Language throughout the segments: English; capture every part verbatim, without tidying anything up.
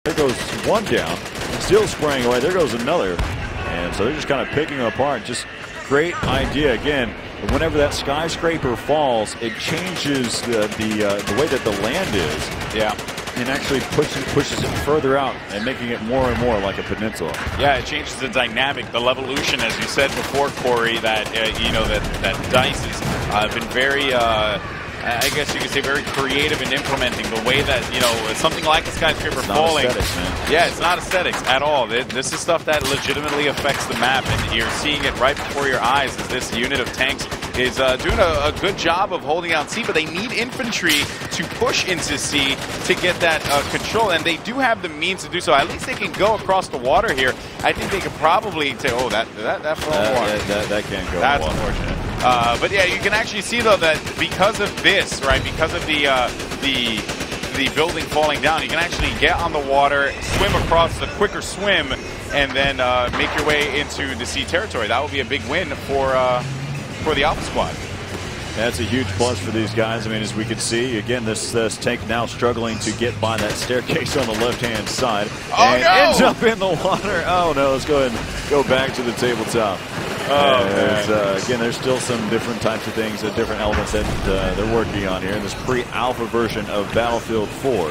There goes one down, still spraying away. There goes another. And so they're just kind of picking them apart. Just great idea. Again, whenever that skyscraper falls, it changes the the, uh, the way that the land is. Yeah. And actually pushes, pushes it further out and making it more and more like a peninsula. Yeah, it changes the dynamic, the levolution, as you said before, Corey, that, uh, you know, that, that DICE has uh, been very, uh, I guess you could say, very creative in implementing the way that, you know, something like a skyscraper it's falling. Not aesthetics, man. Yeah, it's not aesthetics at all. This is stuff that legitimately affects the map, and you're seeing it right before your eyes as this unit of tanks is uh, doing a, a good job of holding out C, but they need infantry to push into C to get that uh, control, and they do have the means to do so. At least they can go across the water here. I think they could probably say, oh, that that that fell uh, water. That, that, that can't go. That's water. unfortunate. Uh, but yeah, you can actually see though that because of this, right, because of the uh, the the building falling down, you can actually get on the water, swim across, a quicker swim, and then uh, make your way into the C territory. That would be a big win for uh, for the Alpha Squad. That's a huge plus for these guys. I mean, as we could see, again, this, this tank now struggling to get by that staircase on the left-hand side. Oh, and no! ends up in the water. Oh, no, let's go ahead and go back to the tabletop. Oh, As, uh, again, there's still some different types of things, uh, different elements that uh, they're working on here in this pre-alpha version of Battlefield four.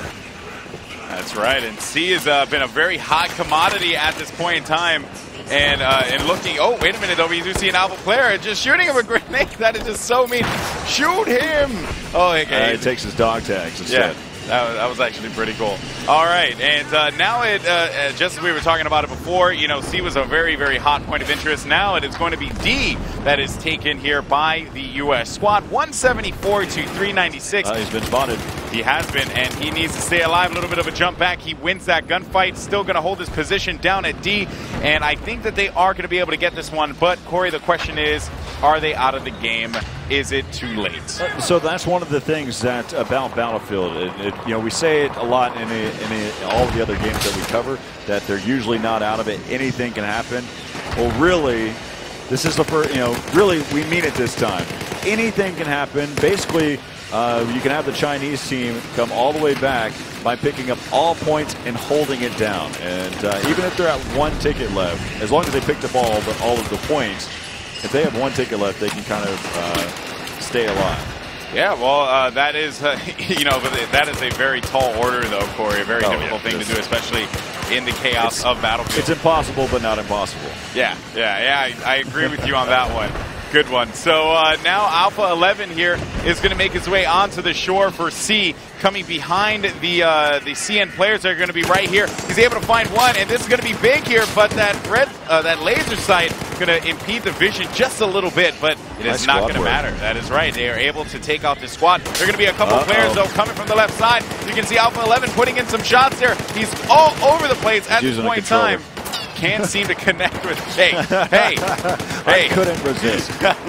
That's right, and C has uh, been a very hot commodity at this point in time. And uh, and looking, oh, wait a minute, though, we do see an Alpha player just shooting him a grenade. That is just so mean. Shoot him! Oh, okay. Uh, he takes his dog tags instead. Yeah, that was, that was actually pretty cool. All right, and uh, now it, uh, just as we were talking about it before, you know, C was a very, very hot point of interest. Now it is going to be D that is taken here by the U S squad. one seventy-four to three ninety-six. Uh, he's been spotted. He has been, and he needs to stay alive. A little bit of a jump back. He wins that gunfight. Still going to hold his position down at D, and I think that they are going to be able to get this one. But, Corey, the question is, are they out of the game? Is it too late? Uh, so that's one of the things that about Battlefield. It, it, you know, we say it a lot in, a, in a, all of the other games that we cover, that they're usually not out of it. Anything can happen. Well, really, this is the first, you know, really, we mean it this time. Anything can happen. Basically, Uh, you can have the Chinese team come all the way back by picking up all points and holding it down. And uh, even if they're at one ticket left, as long as they picked up all of the, all of the points, if they have one ticket left, they can kind of uh, stay alive. Yeah, well, uh, that is, uh, you know, that is a very tall order, though, Corey. A very oh, difficult yeah, thing to do, especially in the chaos it's, of Battlefield. It's impossible, but not impossible. Yeah, yeah, yeah. I, I agree with you on that one. Good one. So uh, now Alpha eleven here is going to make his way onto the shore for C, coming behind the uh, the C N players that are going to be right here. He's able to find one, and this is going to be big here, but that red, uh, that laser sight going to impede the vision just a little bit, but it is nice not going to work. matter. That is right. They are able to take out the squad. There are going to be a couple Uh-oh. players, though, coming from the left side. You can see Alpha eleven putting in some shots there. He's all over the place at He's this point in time. Can't seem to connect with. Hey, hey, hey. I couldn't resist.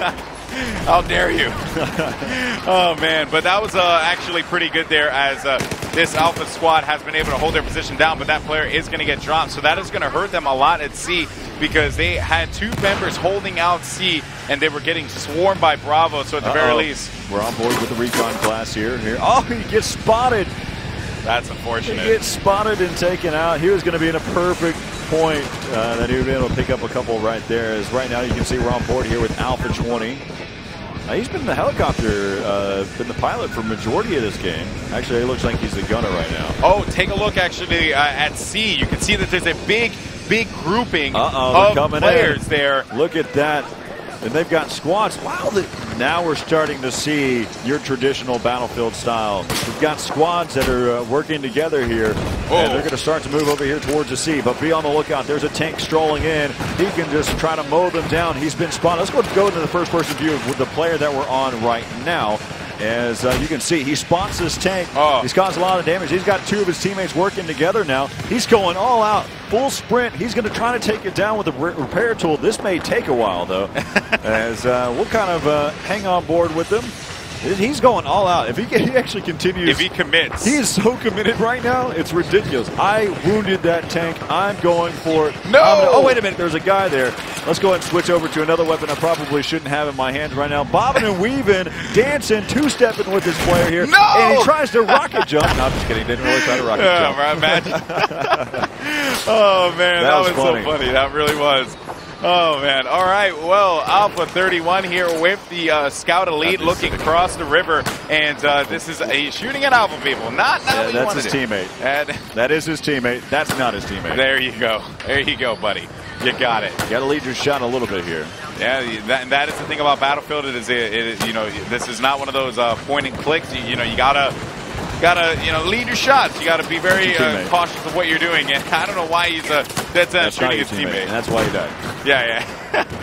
How dare you? Oh, man. But that was uh, actually pretty good there as uh, this Alpha squad has been able to hold their position down, but that player is going to get dropped. So that is going to hurt them a lot at C because they had two members holding out C, and they were getting swarmed by Bravo. So at the Uh-oh. very least. We're on board with the recon class here. Here. Oh, he gets spotted. That's He unfortunate. gets spotted and taken out. He was going to be in a perfect point uh, that he would be able to pick up a couple right there. As right now you can see we're on board here with Alpha twenty. Uh, he's been the helicopter, uh, been the pilot for majority of this game. Actually, it looks like he's the gunner right now. Oh, take a look actually uh, at C. You can see that there's a big, big grouping Uh-oh, of coming players in. there. Look at that. And they've got squads. Wow, the, now we're starting to see your traditional Battlefield style. We've got squads that are uh, working together here. Whoa. And they're going to start to move over here towards the sea. But be on the lookout. There's a tank strolling in. He can just try to mow them down. He's been spotted. Let's go, go into the first-person view with the player that we're on right now. As uh, you can see, he spots this tank. Oh. He's caused a lot of damage. He's got two of his teammates working together now. He's going all out, full sprint. He's going to try to take it down with a re repair tool. This may take a while, though, as uh, we'll kind of uh, hang on board with him. He's going all out. If he, he actually continues. If he commits. He is so committed right now. It's ridiculous. I wounded that tank. I'm going for it. No! Gonna, oh, wait a minute. There's a guy there. Let's go ahead and switch over to another weapon I probably shouldn't have in my hands right now. Bobbing and weaving, dancing, two-stepping with this player here. No! And he tries to rocket jump. No, I'm just kidding. He didn't really try to rocket yeah, jump. Right, imagine. Oh, man. That, that was, was funny. so funny. That really was. Oh, man. All right. Well, Alpha thirty-one here with the uh, Scout Elite looking across the river. And uh, this is a shooting at Alpha people. Not, not yeah, what that's you his do. teammate. And that is his teammate. That's not his teammate. There you go. There you go, buddy. You got it. You got to lead your shot a little bit here. Yeah, that, and that is the thing about Battlefield. It is, it is, you know, this is not one of those uh, point and clicks. You, you know, you gotta, gotta, you know, lead your shots. You gotta be very uh, cautious of what you're doing. And I don't know why he's uh, that's, uh, that's shooting his his teammate. teammate. And that's why he died. Yeah, yeah.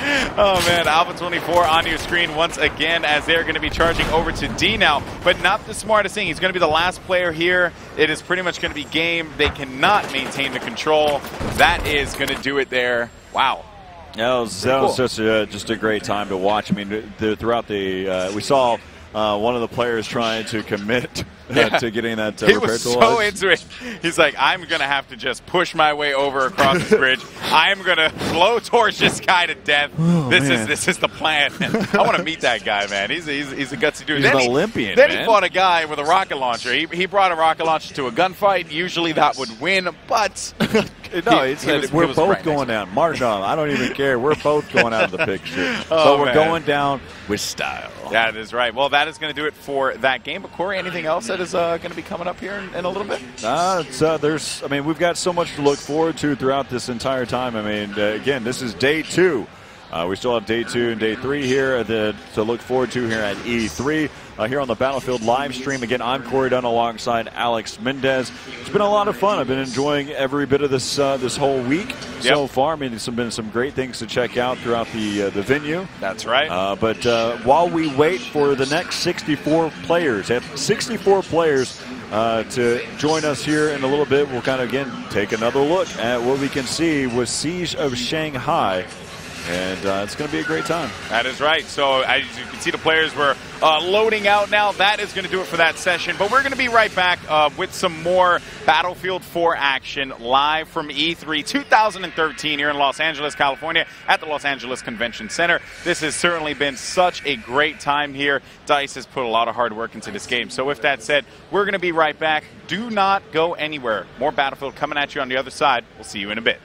Oh man, Alpha twenty-four on your screen once again as they're going to be charging over to D now, but not the smartest thing. He's going to be the last player here. It is pretty much going to be game. They cannot maintain the control. That is going to do it there. Wow. That was, that was just, a, just a great time to watch. I mean, the, throughout the, uh, we saw uh, one of the players trying to commit uh, yeah. to getting that uh, he repair was tool. so into it. He's like, I'm going to have to just push my way over across this bridge. I'm going to blow torch this guy to death. Oh, this man. is this is the plan. I want to meet that guy, man. He's he's, he's a gutsy dude. He's then an he, Olympian, Then man. he fought a guy with a rocket launcher. He, he brought a rocket launcher to a gunfight. Usually that would win, but no, he, it's, he was, we're he was both right going down. Marjan, I don't even care. We're both going out of the picture. Oh, but we're man. going down with style. That is right. Well, that is going to do it for that game. But Corey, anything else that is uh, going to be coming up here in, in a little bit? Uh, it's, uh, there's, I mean, we've got so much to look forward to throughout this entire time. I mean, uh, again, this is day two. Uh, we still have day two and day three here the, to look forward to here at E three. Uh, here on the Battlefield live stream. Again, I'm Corey Dunn alongside Alex Mendez. It's been a lot of fun. I've been enjoying every bit of this uh, this whole week yep. so far. I mean, there's been some great things to check out throughout the uh, the venue. That's right. Uh, but uh, while we wait for the next sixty-four players, have sixty-four players uh, to join us here in a little bit, we'll kind of, again, take another look at what we can see with Siege of Shanghai. And uh, it's going to be a great time. That is right. So as you can see, the players were uh, loading out now. That is going to do it for that session. But we're going to be right back uh, with some more Battlefield four action live from E three two thousand thirteen here in Los Angeles, California at the Los Angeles Convention Center. This has certainly been such a great time here. DICE has put a lot of hard work into this game. So with that said, we're going to be right back. Do not go anywhere. More Battlefield coming at you on the other side. We'll see you in a bit.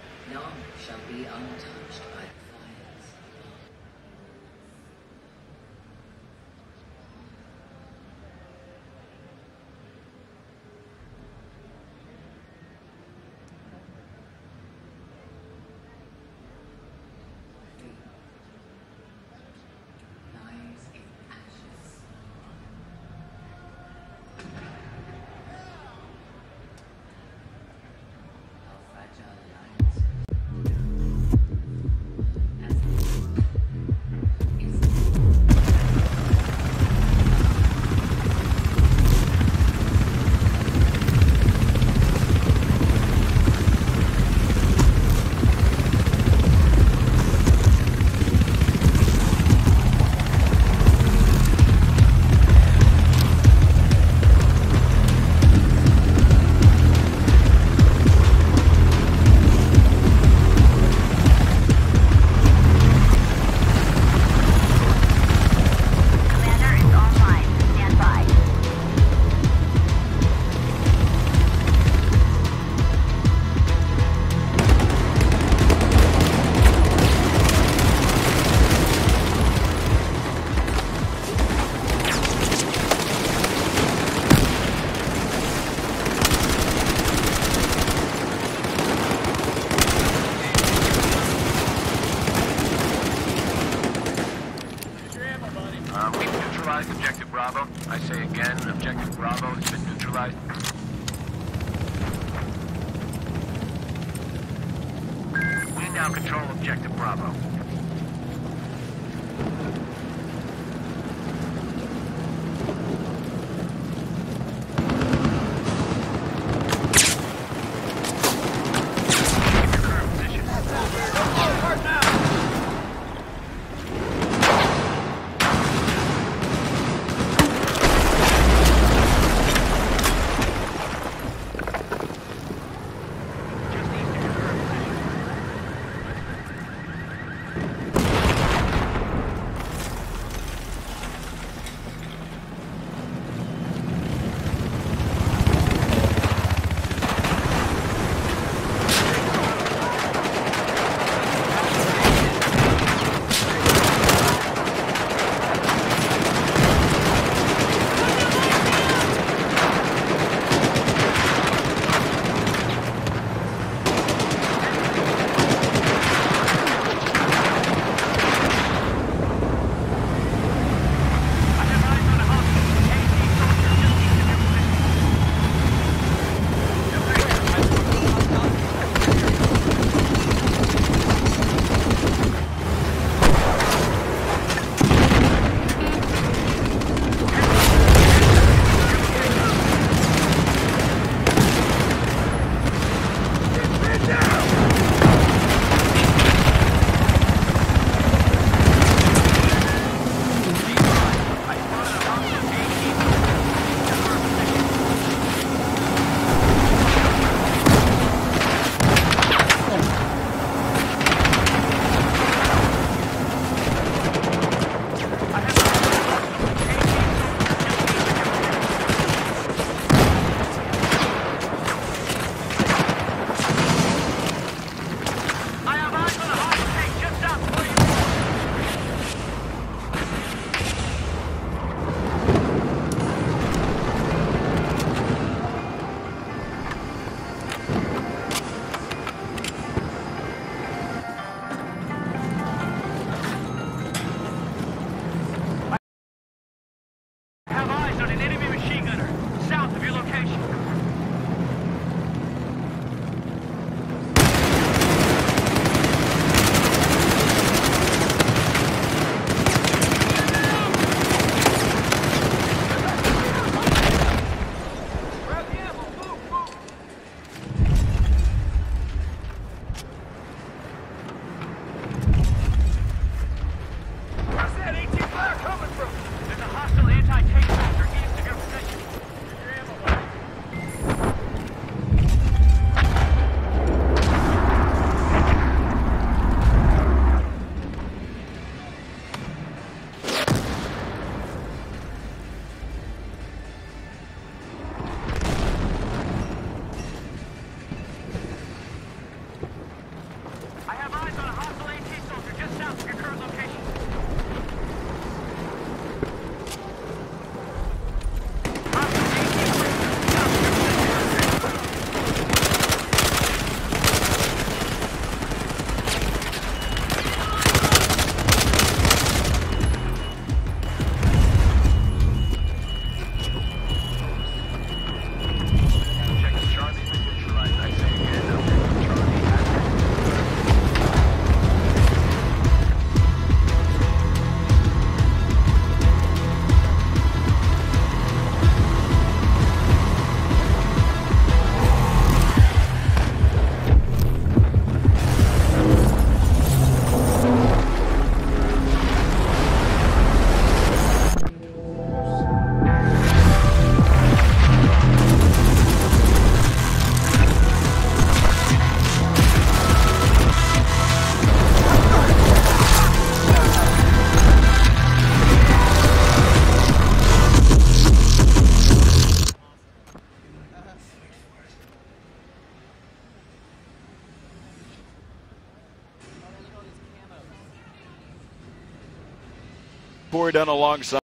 Corey Dunn alongside.